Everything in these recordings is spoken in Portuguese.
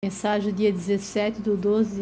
Mensagem dia 17/12 de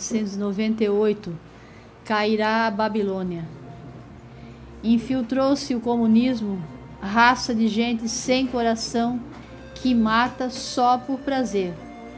1998. Cairá a Babilônia. Infiltrou-se o comunismo, raça de gente sem coração que mata só por prazer.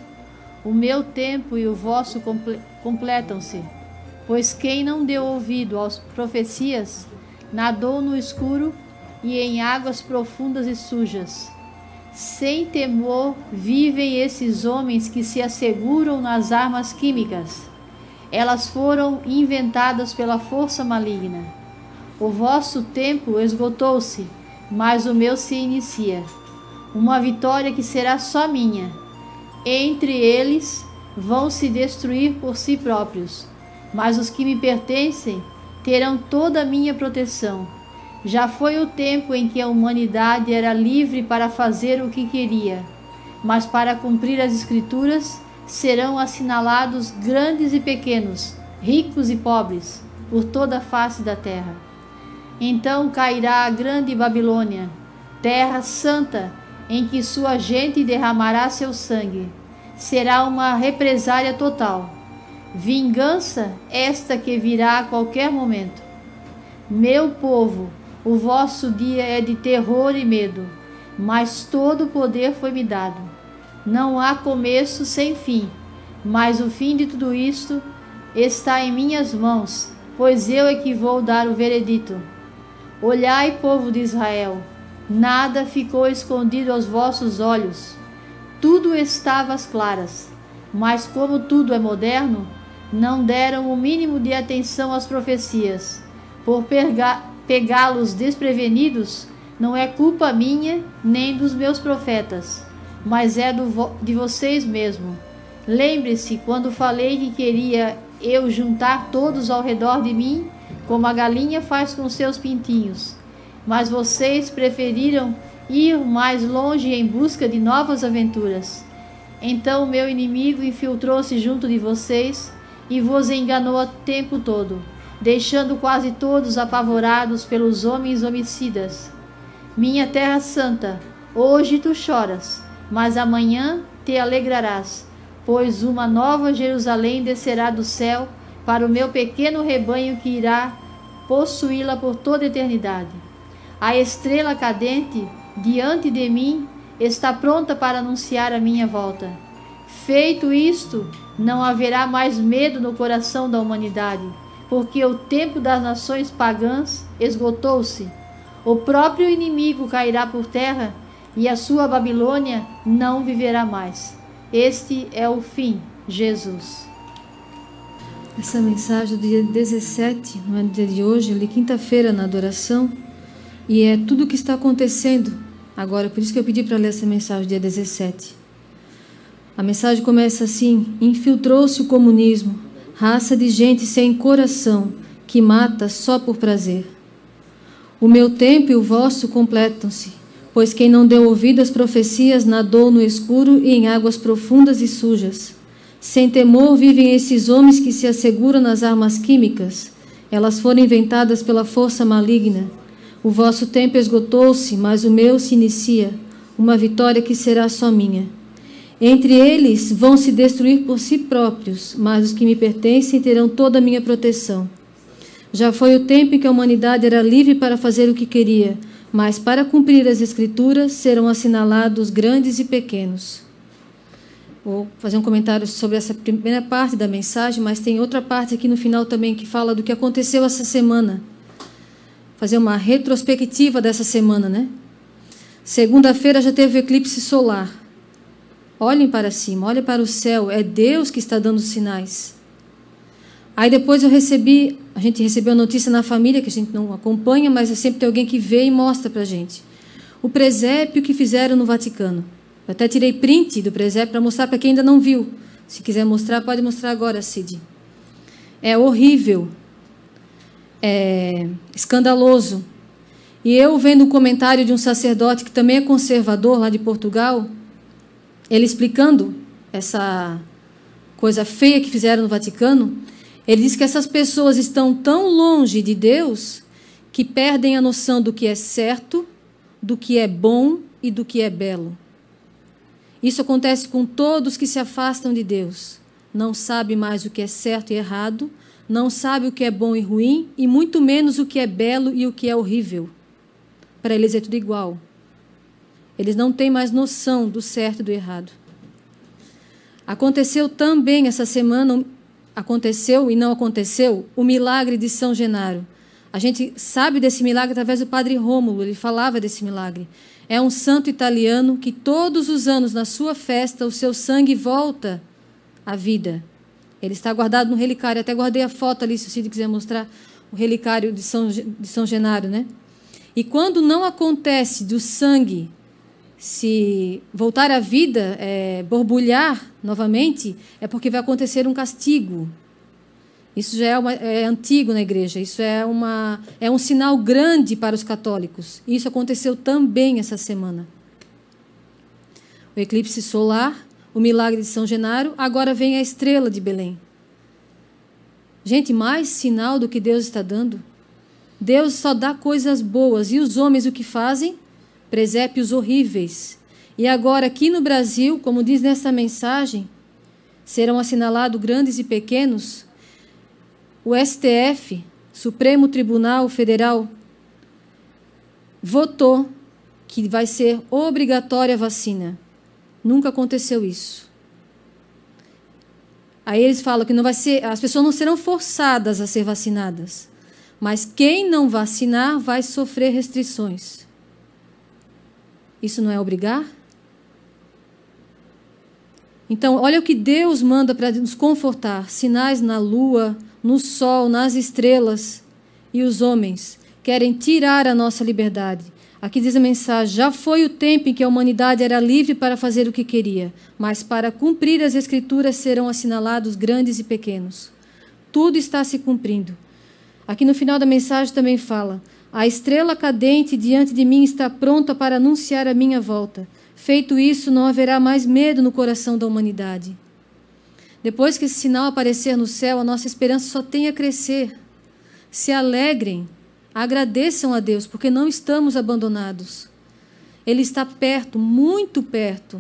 O meu tempo e o vosso completam-se, pois quem não deu ouvido às profecias nadou no escuro e em águas profundas e sujas. Sem temor vivem esses homens que se asseguram nas armas químicas. Elas foram inventadas pela força maligna. O vosso tempo esgotou-se, mas o meu se inicia. Uma vitória que será só minha. Entre eles vão se destruir por si próprios, mas os que me pertencem terão toda a minha proteção. Já foi o tempo em que a humanidade era livre para fazer o que queria, mas para cumprir as Escrituras serão assinalados grandes e pequenos, ricos e pobres, por toda a face da terra. Então cairá a grande Babilônia, terra santa, em que sua gente derramará seu sangue. Será uma represália total. Vingança esta que virá a qualquer momento. Meu povo, o vosso dia é de terror e medo, mas todo o poder foi-me dado. Não há começo sem fim, mas o fim de tudo isto está em minhas mãos, pois eu é que vou dar o veredito. Olhai, povo de Israel, nada ficou escondido aos vossos olhos. Tudo estava às claras, mas como tudo é moderno, não deram o mínimo de atenção às profecias. Por pegá-los desprevenidos, não é culpa minha nem dos meus profetas, mas é de vocês mesmo. Lembre-se quando falei que queria eu juntar todos ao redor de mim, como a galinha faz com seus pintinhos. Mas vocês preferiram ir mais longe em busca de novas aventuras. Então o meu inimigo infiltrou-se junto de vocês e vos enganou o tempo todo, deixando quase todos apavorados pelos homens homicidas. Minha terra santa, hoje tu choras, mas amanhã te alegrarás, pois uma nova Jerusalém descerá do céu para o meu pequeno rebanho que irá possuí-la por toda a eternidade. A estrela cadente diante de mim está pronta para anunciar a minha volta. Feito isto, não haverá mais medo no coração da humanidade, porque o tempo das nações pagãs esgotou-se. O próprio inimigo cairá por terra e a sua Babilônia não viverá mais. Este é o fim, Jesus. Essa mensagem do dia 17, não é do dia de hoje, eu li quinta-feira na adoração, e é tudo o que está acontecendo agora, por isso que eu pedi para ler essa mensagem do dia 17. A mensagem começa assim: infiltrou-se o comunismo, raça de gente sem coração, que mata só por prazer. O meu tempo e o vosso completam-se, pois quem não deu ouvido às profecias nadou no escuro e em águas profundas e sujas. Sem temor vivem esses homens que se asseguram nas armas químicas. Elas foram inventadas pela força maligna. O vosso tempo esgotou-se, mas o meu se inicia, uma vitória que será só minha. Entre eles vão se destruir por si próprios, mas os que me pertencem terão toda a minha proteção. Já foi o tempo em que a humanidade era livre para fazer o que queria, mas para cumprir as Escrituras serão assinalados grandes e pequenos. Vou fazer um comentário sobre essa primeira parte da mensagem, mas tem outra parte aqui no final também que fala do que aconteceu essa semana. Fazer uma retrospectiva dessa semana, né? Segunda-feira já teve o eclipse solar. Olhem para cima, olhem para o céu, é Deus que está dando sinais. Aí depois a gente recebeu a notícia na família, que a gente não acompanha, mas sempre tem alguém que vê e mostra para a gente. O presépio que fizeram no Vaticano. Eu até tirei print do presépio para mostrar para quem ainda não viu. Se quiser mostrar, pode mostrar agora, Cid. É horrível. É escandaloso. E eu vendo um comentário de um sacerdote que também é conservador lá de Portugal, ele explicando essa coisa feia que fizeram no Vaticano, ele diz que essas pessoas estão tão longe de Deus que perdem a noção do que é certo, do que é bom e do que é belo. Isso acontece com todos que se afastam de Deus. Não sabe mais o que é certo e errado, não sabe o que é bom e ruim, e muito menos o que é belo e o que é horrível. Para eles é tudo igual. Eles não têm mais noção do certo e do errado. Aconteceu também essa semana, aconteceu e não aconteceu, o milagre de São Genaro. A gente sabe desse milagre através do padre Rômulo, ele falava desse milagre. É um santo italiano que todos os anos, na sua festa, o seu sangue volta à vida. Ele está guardado no relicário. Até guardei a foto ali, se o Cid quiser mostrar, o relicário de São Genaro, né? E quando não acontece do sangue se voltar à vida, borbulhar novamente, é porque vai acontecer um castigo. Isso já é antigo na igreja, isso é um sinal grande para os católicos. Isso aconteceu também essa semana. O eclipse solar, o milagre de São Genaro, agora vem a estrela de Belém. Gente, mais sinal do que Deus está dando. Deus só dá coisas boas. E os homens o que fazem? Presépios horríveis. E agora aqui no Brasil, como diz nessa mensagem, serão assinalados grandes e pequenos. O STF, Supremo Tribunal Federal, votou que vai ser obrigatória a vacina. Nunca aconteceu isso. Aí eles falam que não vai ser, as pessoas não serão forçadas a ser vacinadas, mas quem não vacinar vai sofrer restrições. Isso não é obrigar? Então, olha o que Deus manda para nos confortar: sinais na lua, no sol, nas estrelas, e os homens querem tirar a nossa liberdade. Aqui diz a mensagem: já foi o tempo em que a humanidade era livre para fazer o que queria, mas para cumprir as Escrituras serão assinalados grandes e pequenos. Tudo está se cumprindo. Aqui no final da mensagem também fala: a estrela cadente diante de mim está pronta para anunciar a minha volta. Feito isso, não haverá mais medo no coração da humanidade. Depois que esse sinal aparecer no céu, a nossa esperança só tem a crescer. Se alegrem, agradeçam a Deus, porque não estamos abandonados. Ele está perto, muito perto.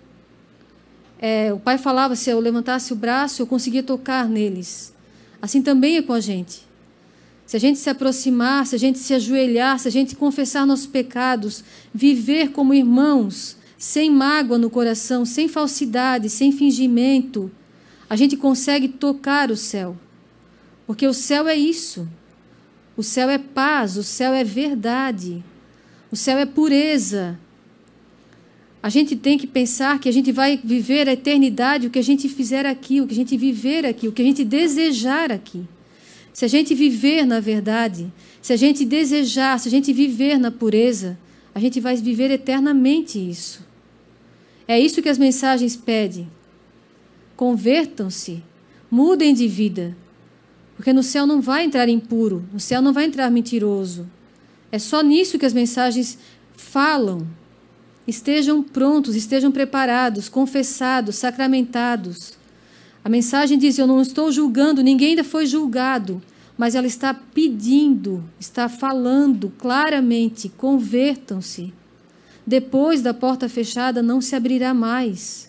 O pai falava, se eu levantasse o braço, eu conseguia tocar neles. Assim também é com a gente. Se a gente se aproximar, se a gente se ajoelhar, se a gente confessar nossos pecados, viver como irmãos, sem mágoa no coração, sem falsidade, sem fingimento, a gente consegue tocar o céu. Porque o céu é isso. O céu é paz, o céu é verdade, o céu é pureza. A gente tem que pensar que a gente vai viver a eternidade, o que a gente fizer aqui, o que a gente viver aqui, o que a gente desejar aqui. Se a gente viver na verdade, se a gente desejar, se a gente viver na pureza, a gente vai viver eternamente isso. É isso que as mensagens pedem. Convertam-se, mudem de vida. Porque no céu não vai entrar impuro, no céu não vai entrar mentiroso. É só nisso que as mensagens falam. Estejam prontos, estejam preparados, confessados, sacramentados. A mensagem diz: eu não estou julgando, ninguém ainda foi julgado, mas ela está pedindo, está falando claramente: convertam-se. Depois da porta fechada não se abrirá mais.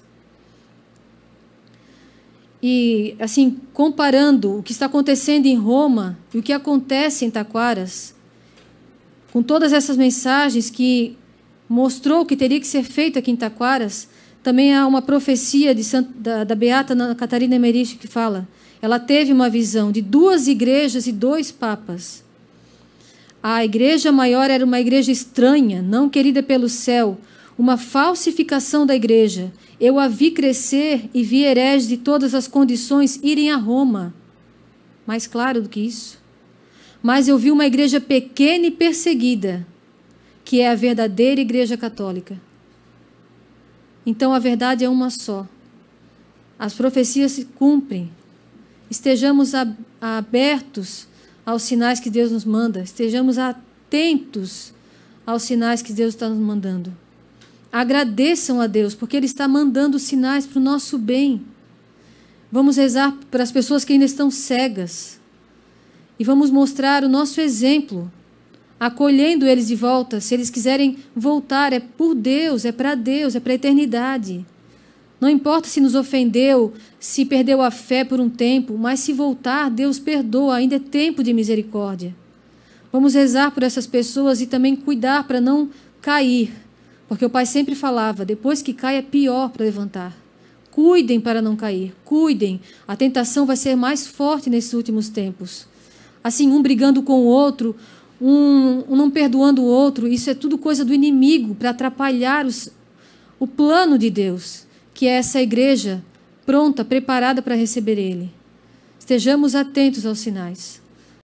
E, assim, comparando o que está acontecendo em Roma e o que acontece em Taquaras, com todas essas mensagens que mostrou o que teria que ser feito aqui em Taquaras, também há uma profecia da Beata Ana Catarina Emmerich que fala: ela teve uma visão de 2 igrejas e 2 papas. A igreja maior era uma igreja estranha, não querida pelo céu, uma falsificação da igreja. Eu a vi crescer e vi hereges de todas as condições irem a Roma. Mais claro do que isso. Mas eu vi uma igreja pequena e perseguida, que é a verdadeira igreja católica. Então a verdade é uma só. As profecias se cumprem. Estejamos abertos aos sinais que Deus nos manda. Estejamos atentos aos sinais que Deus está nos mandando. Agradeçam a Deus, porque Ele está mandando sinais para o nosso bem. Vamos rezar para as pessoas que ainda estão cegas. E vamos mostrar o nosso exemplo, acolhendo eles de volta. Se eles quiserem voltar, é por Deus, é para a eternidade. Não importa se nos ofendeu, se perdeu a fé por um tempo, mas se voltar, Deus perdoa, ainda é tempo de misericórdia. Vamos rezar por essas pessoas e também cuidar para não cair, porque o pai sempre falava, depois que cai é pior para levantar. Cuidem para não cair, cuidem, a tentação vai ser mais forte nesses últimos tempos. Assim, um brigando com o outro, um não perdoando o outro, isso é tudo coisa do inimigo para atrapalhar o plano de Deus, que é essa igreja pronta, preparada para receber Ele. Estejamos atentos aos sinais.